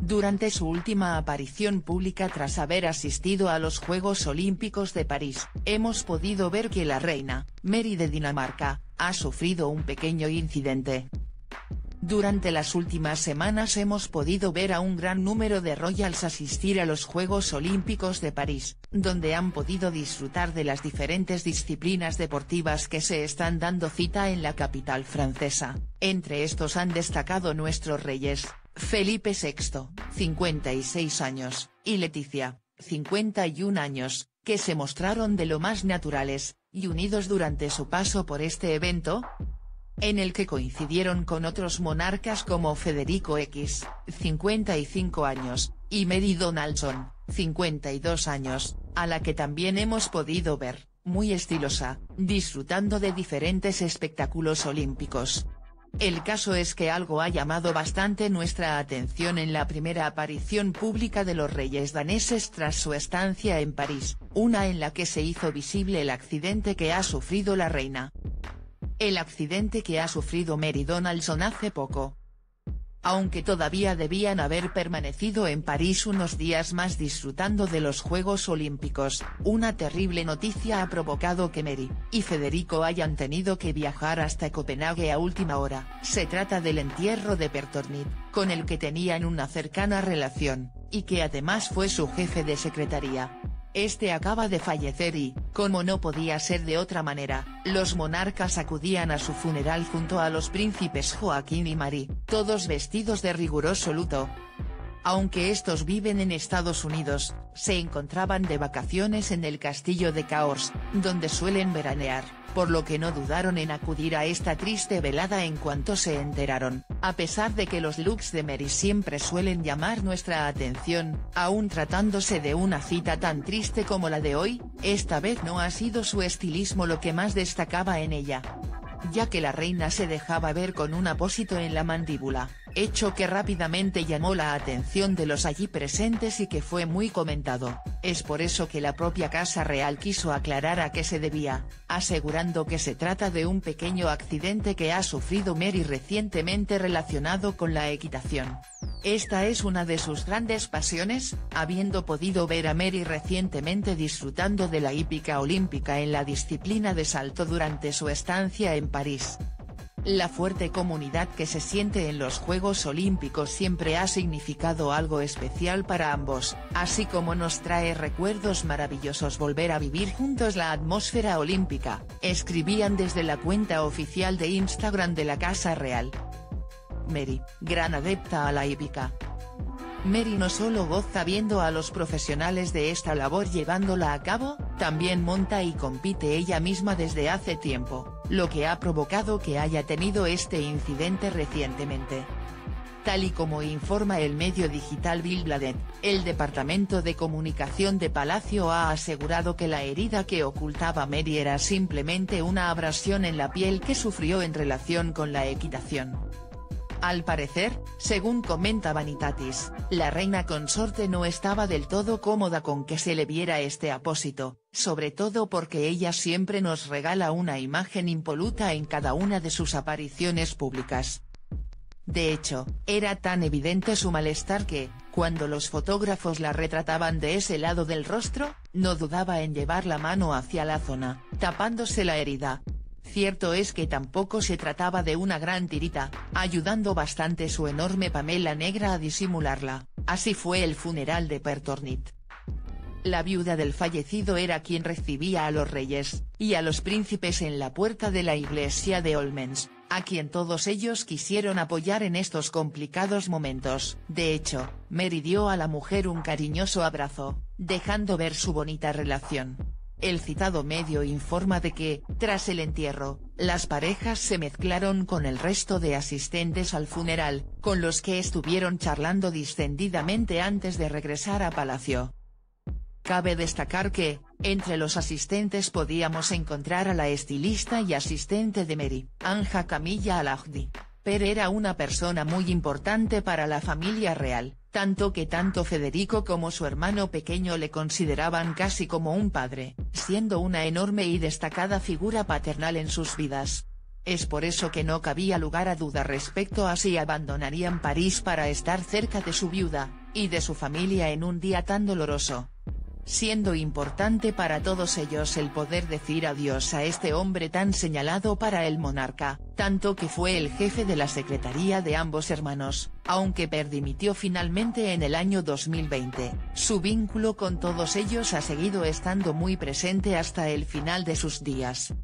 Durante su última aparición pública tras haber asistido a los Juegos Olímpicos de París, hemos podido ver que la reina, Mary de Dinamarca, ha sufrido un pequeño incidente. Durante las últimas semanas hemos podido ver a un gran número de royals asistir a los Juegos Olímpicos de París, donde han podido disfrutar de las diferentes disciplinas deportivas que se están dando cita en la capital francesa. Entre estos han destacado nuestros reyes, Felipe VI, 56 años, y Leticia, 51 años, que se mostraron de lo más naturales y unidos durante su paso por este evento, en el que coincidieron con otros monarcas como Federico X, 55 años, y Mary Donaldson, 52 años, a la que también hemos podido ver, muy estilosa, disfrutando de diferentes espectáculos olímpicos. El caso es que algo ha llamado bastante nuestra atención en la primera aparición pública de los reyes daneses tras su estancia en París, una en la que se hizo visible el accidente que ha sufrido la reina. El accidente que ha sufrido Mary Donaldson hace poco. Aunque todavía debían haber permanecido en París unos días más disfrutando de los Juegos Olímpicos, una terrible noticia ha provocado que Mary y Federico hayan tenido que viajar hasta Copenhague a última hora. Se trata del entierro de Per Tornid, con el que tenían una cercana relación, y que además fue su jefe de secretaría. Este acaba de fallecer y, como no podía ser de otra manera, los monarcas acudían a su funeral junto a los príncipes Joaquín y Marie, todos vestidos de riguroso luto. Aunque estos viven en Estados Unidos, se encontraban de vacaciones en el castillo de Cahors, donde suelen veranear, por lo que no dudaron en acudir a esta triste velada en cuanto se enteraron. A pesar de que los looks de Mary siempre suelen llamar nuestra atención, aún tratándose de una cita tan triste como la de hoy, esta vez no ha sido su estilismo lo que más destacaba en ella, ya que la reina se dejaba ver con un apósito en la mandíbula, hecho que rápidamente llamó la atención de los allí presentes y que fue muy comentado. Es por eso que la propia Casa Real quiso aclarar a qué se debía, asegurando que se trata de un pequeño accidente que ha sufrido Mary recientemente relacionado con la equitación. Esta es una de sus grandes pasiones, habiendo podido ver a Mary recientemente disfrutando de la hípica olímpica en la disciplina de salto durante su estancia en París. La fuerte comunidad que se siente en los Juegos Olímpicos siempre ha significado algo especial para ambos, así como nos trae recuerdos maravillosos volver a vivir juntos la atmósfera olímpica, escribían desde la cuenta oficial de Instagram de la Casa Real. Mary, gran adepta a la hípica. Mary no solo goza viendo a los profesionales de esta labor llevándola a cabo, también monta y compite ella misma desde hace tiempo, lo que ha provocado que haya tenido este incidente recientemente. Tal y como informa el medio digital Billblade, el Departamento de Comunicación de Palacio ha asegurado que la herida que ocultaba Mary era simplemente una abrasión en la piel que sufrió en relación con la equitación. Al parecer, según comenta Vanitatis, la reina consorte no estaba del todo cómoda con que se le viera este apósito, sobre todo porque ella siempre nos regala una imagen impoluta en cada una de sus apariciones públicas. De hecho, era tan evidente su malestar que, cuando los fotógrafos la retrataban de ese lado del rostro, no dudaba en llevar la mano hacia la zona, tapándose la herida. Cierto es que tampoco se trataba de una gran tirita, ayudando bastante su enorme pamela negra a disimularla. Así fue el funeral de Per Tornid. La viuda del fallecido era quien recibía a los reyes y a los príncipes en la puerta de la iglesia de Olmens, a quien todos ellos quisieron apoyar en estos complicados momentos. De hecho, Mary dio a la mujer un cariñoso abrazo, dejando ver su bonita relación. El citado medio informa de que, tras el entierro, las parejas se mezclaron con el resto de asistentes al funeral, con los que estuvieron charlando distendidamente antes de regresar a Palacio. Cabe destacar que, entre los asistentes podíamos encontrar a la estilista y asistente de Mary, Anja Camilla Al-Ahdi. Per era una persona muy importante para la familia real, tanto que tanto Federico como su hermano pequeño le consideraban casi como un padre, siendo una enorme y destacada figura paternal en sus vidas. Es por eso que no cabía lugar a duda respecto a si abandonarían París para estar cerca de su viuda, y de su familia en un día tan doloroso. Siendo importante para todos ellos el poder decir adiós a este hombre tan señalado para el monarca, tanto que fue el jefe de la secretaría de ambos hermanos, aunque dimitió finalmente en el año 2020, su vínculo con todos ellos ha seguido estando muy presente hasta el final de sus días.